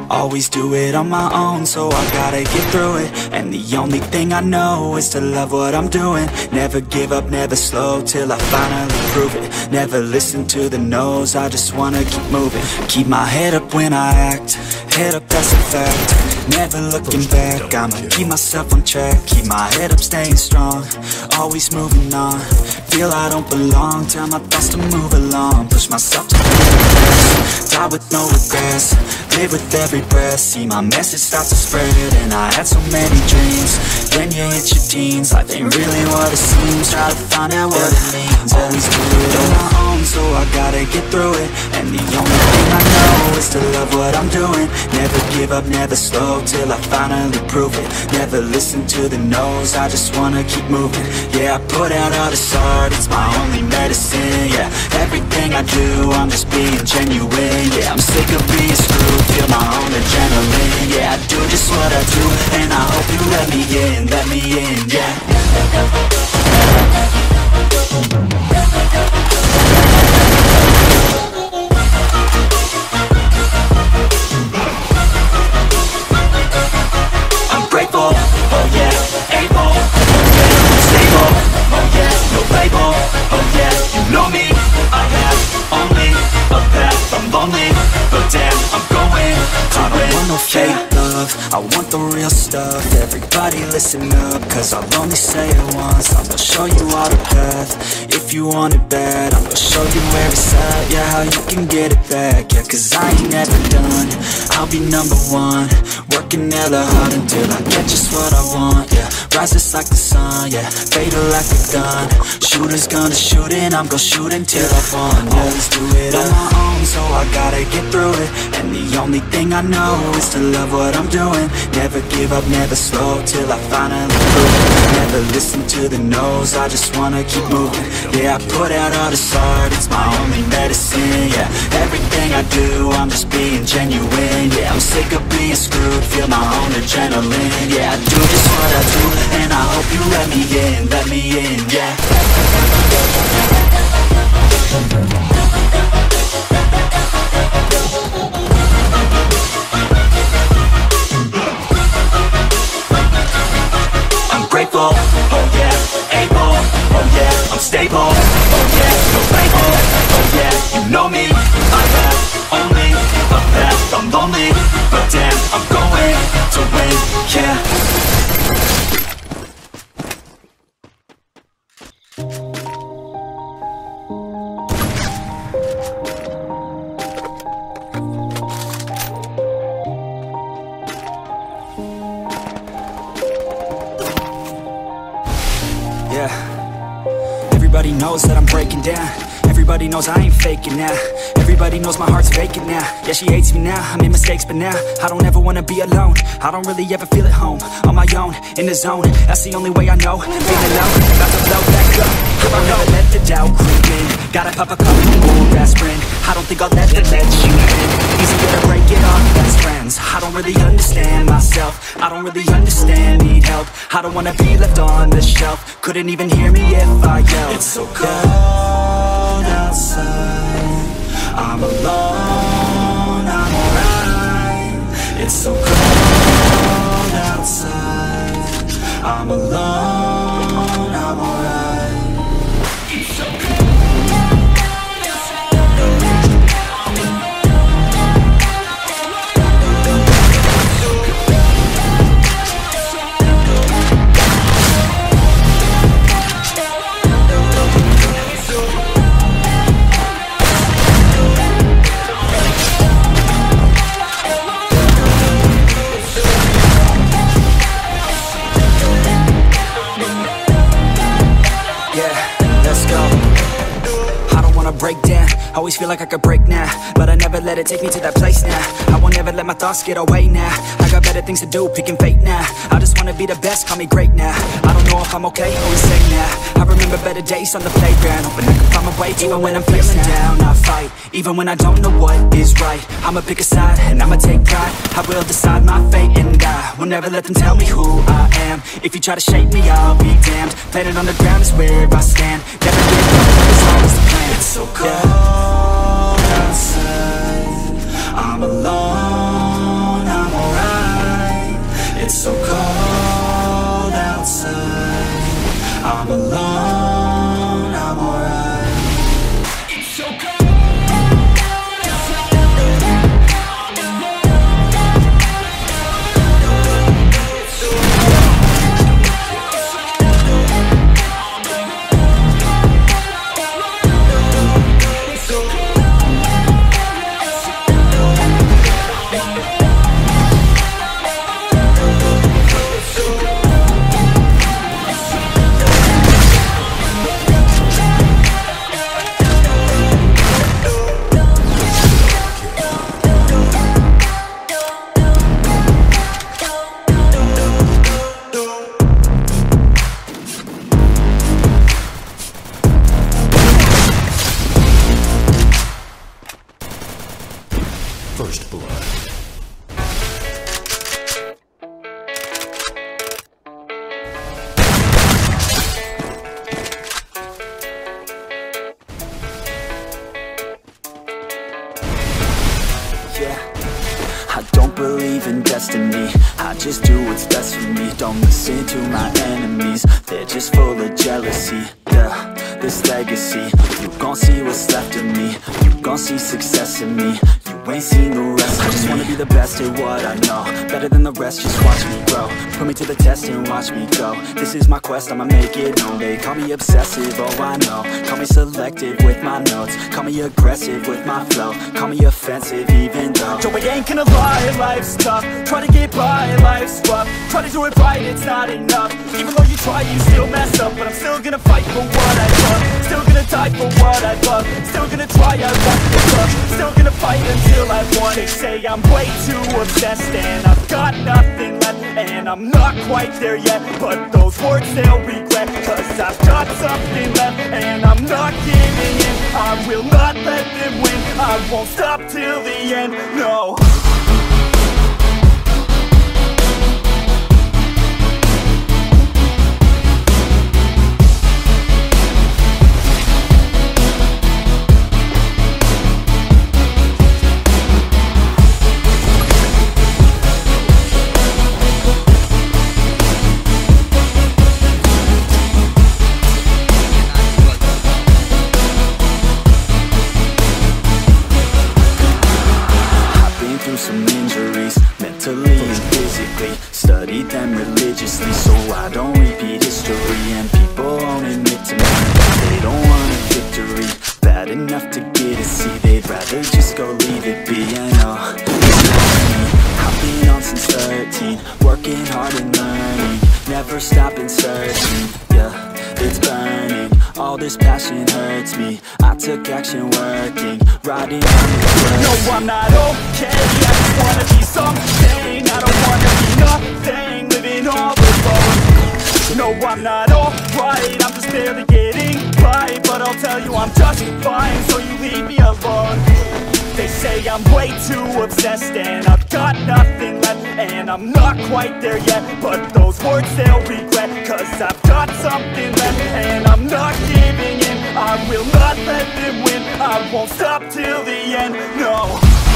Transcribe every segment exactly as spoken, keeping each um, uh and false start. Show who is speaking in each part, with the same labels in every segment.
Speaker 1: Always do it on my own, so I gotta get through it. And the only thing I know is to love what I'm doing. Never give up, never slow, till I finally prove it. Never listen to the no's, I just wanna keep moving. Keep my head up when I act, head up, that's a fact. Never looking back, I'ma keep myself on track. Keep my head up, staying strong, always moving on. Feel I don't belong, tell my thoughts to move along. Push myself to be the best, die with no regrets. Live with every breath, see my message start to spread. And I had so many dreams, then you hit your teens. Life ain't really what it seems, try to find out what it means. Always do it on my own, so I gotta get through it. And the only thing I know is to love what I'm doing. Never give up, never slow, till I finally prove it. Never listen to the no's, I just wanna keep moving. Yeah, I put out all this art, it's my only medicine. Yeah, everything I do, I'm just being genuine. Yeah, I'm sick of being screwed, feel my own adrenaline. Yeah, I do just what I do, and I hope you let me in, let me in, yeah. I'm grateful, oh yeah, able, oh yeah, stable, oh yeah, no label, oh yeah, you know me, I have only a path, I'm lonely, but damn, I'm going to I don't want no fake love, I want the real stuff. Everybody listen up, cause I'll only say it once. I'm gonna show you all the path, if you want it bad. I'm gonna show you where it's at, yeah, how you can get it back. Yeah, cause I ain't never done, I'll be number one. Working hella hard until I get just what I want, yeah. Rises like the sun, yeah, fatal like a gun. Shooters gonna shoot and I'm gonna shoot until I won, yeah. Always do it on my own, so I gotta get through it. And the only thing I know is to love what I'm doing. Never give up, never slow, till I finally prove it. Never listen to the no's, I just wanna keep moving. Yeah, I put out all this art, it's my only medicine. Yeah, everything I do, I'm just being genuine. Yeah, I'm sick of being screwed, feel my own adrenaline. Yeah, I do just what I do, and I hope you let me in, let me in, yeah. Grateful, oh yeah, able, oh yeah, I'm stable, oh yeah, no label, oh yeah, you know me, I have only a path, I'm lonely, but damn, I'm going to win, yeah. Everybody knows that I'm breaking down. Everybody knows I ain't faking now. Everybody knows my heart's vacant now. Yeah, she hates me now, I made mistakes but now I don't ever wanna be alone. I don't really ever feel at home. On my own, in the zone, that's the only way I know. Feeling low, about to blow back up. Here I go, let the doubt creep in. Gotta pop a couple more aspirin. I don't think I'll ever let you in. Easier to break it off best friends. I don't really understand myself, I don't really understand, need help. I don't wanna be left on the shelf. Couldn't even hear me if I yelled. It's so cold outside, I'm alone, I'm alright. It's so cold outside, I'm alone, I'm alright. It's so cold. Break down, always feel like I could break now, but I never let it take me to that place now. I won't ever let my thoughts get away now. I got better things to do, picking fate now. I just wanna be the best, call me great now. I don't know if I'm okay or insane now. I remember better days on the playground, hoping I can find my way. Even when I'm feeling down, I fight. Even when I don't know what is right, I'ma pick a side and I'ma take pride. I will decide my fate and I will never let them tell me who I am. If you try to shape me, I'll be damned. Planet on the ground is where I stand. Never give up, as long as the plan. It's so cold outside, I'm alone, I'm alone, I'm alright. It's so cold.
Speaker 2: First blood.
Speaker 1: Yeah, I don't believe in destiny, I just do what's best for me. Don't listen to my enemies, they're just full of jealousy. Yeah, this legacy, you gon' see what's left of me. You gon' see success in me, you ain't seen the rest of me. I just wanna be the best at what I know, better than the rest, just watch me grow. Put me to the test and watch me go. This is my quest, I'ma make it known. They call me obsessive, oh I know. Call me selective with my notes, call me aggressive with my flow, call me offensive even though Joey ain't gonna lie, life's tough. Try to get by, life's rough. Try to do it right, it's not enough. Even though you try, you still mess up. But I'm still gonna fight for what I love, still gonna die for what I love, still gonna try, I won't give up, still gonna fight until I won. They say I'm way too obsessed and I've got nothing left, and I'm not quite there yet, but those words they'll regret, cause I've got something left and I'm not giving in. I will not let them win, I won't stop till the end, no. Some injuries, mentally and physically. Studied them religiously so I don't repeat history. And people won't admit to me they don't want a victory. Bad enough to get a C, they'd rather just go leave it be. I know, it's not me. I've been on since thirteen, working hard and learning, never stopping searching. Yeah, it's burning, all this passion hurts me. I took action working, riding on the curve. No, I'm not okay, I just wanna be something. I don't wanna be nothing, living all alone. No, I'm not alright, I'm just barely getting by. But I'll tell you I'm just fine, so you leave me alone. They say I'm way too obsessed and I've got nothing left, and I'm not quite there yet, but those words they'll regret, cause I've got something left and I'm not giving in. I will not let them win, I won't stop till the end, no.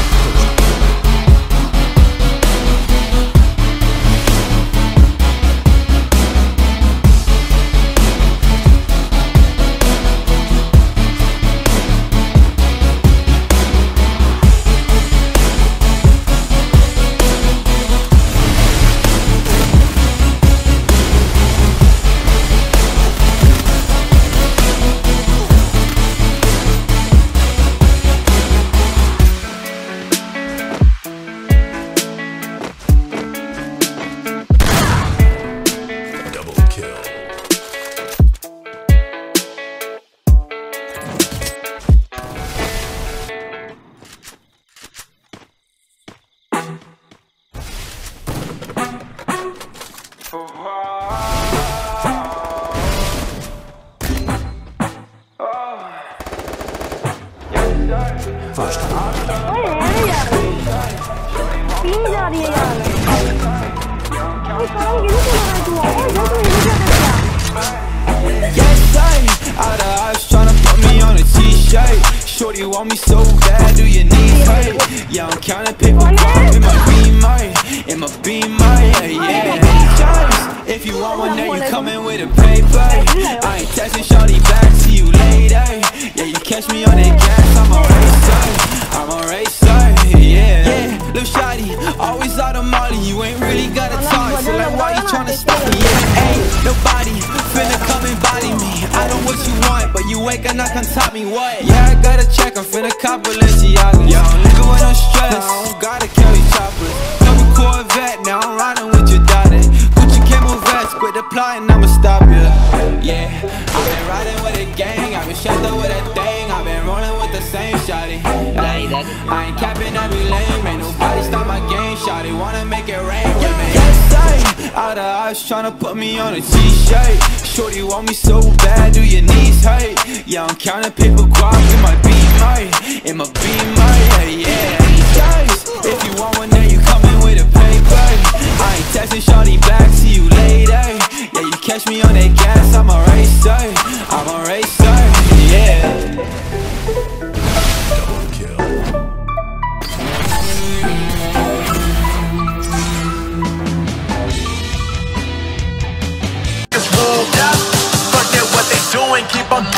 Speaker 2: First blood.
Speaker 3: ओए रहने यार तीन जा रही है यार ओए काम गिनो तो लगा तू ओए जो तू इधर जा क्या
Speaker 4: Yes, I out of eyes tryna put me on a t-shirt. Shorty want me so bad, do you need fight? Yeah, I'm counting paper in my Beamer, in my Beamer, yeah, yeah. Times If you want one, then you coming with a paper. I ain't texting shorty back, see you later. Yeah, you catch me on that gas, I'm a racer, I'm a racer, yeah. Yeah, lil' shawty, always out of molly. You ain't really gotta talk, so like why you tryna stop me? Yeah, ain't nobody finna come and body me. I know what you want, but you ain't gonna come top me, what? Yeah, I gotta check, I'm finna cop Balenciaga. Yo, nigga with no stress, I don't gotta carry choppers. Double Corvette, now I'm riding with your daughter. Gucci camo vest, quit the plotting, I'ma stop ya. Yeah, I've been riding with a gang, I've been strapped up with a thing, I've been rolling with the same shawty. Like, I ain't capping, I be lame, ain't nobody stop my game, shawty. Wanna make it rain with me? Yes, I, out of eyes tryna put me on a t-shirt. Shorty want me so bad, do your knees hurt? Yeah, I'm counting paper guap in my beamer, in my beamer, yeah, yeah. Guys, if you want one, then you coming with a paper. I ain't texting shorty back, see you later. Yeah, you catch me on that gas, I'm a racer, I'm a racer, yeah.
Speaker 2: Double kill.
Speaker 5: It's warmed up, forget what they doing, keep on